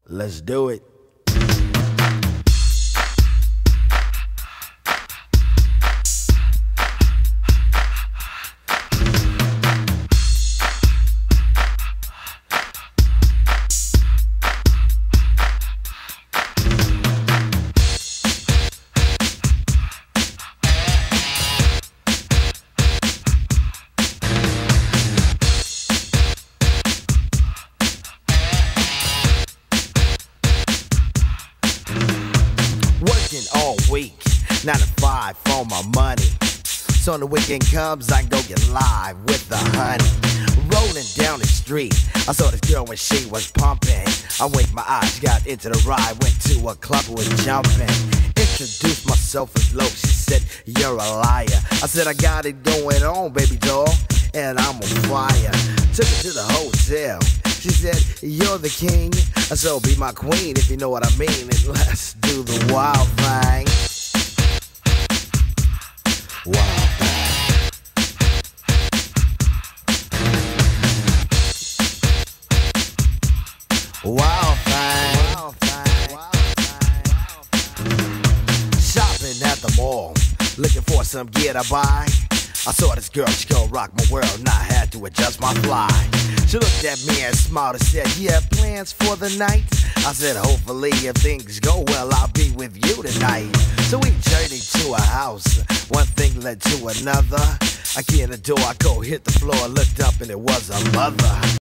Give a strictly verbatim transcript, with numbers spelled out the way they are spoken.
Let's do it. Working all week, nine to five for my money. So when the weekend comes, I can go get live with the honey. Rolling down the street, I saw this girl when she was pumping. I winked my eyes, got into the ride, went to a club, was jumping. Introduced myself as low, she said, you're a liar. I said, I got it going on, baby doll, and I'm on fire. Took her to the hotel. She said, you're the king, so be my queen if you know what I mean. And let's do the wild thing. Wild thing. Wild thing. Wild thing. Shopping at the mall, looking for some gear to buy. I saw this girl, she gon' rock my world, and I had to adjust my fly. She looked at me and smiled and said, you have plans for the night? I said, hopefully if things go well, I'll be with you tonight. So we journeyed to a house, one thing led to another. I key in the door, I go hit the floor, looked up and it was a mother.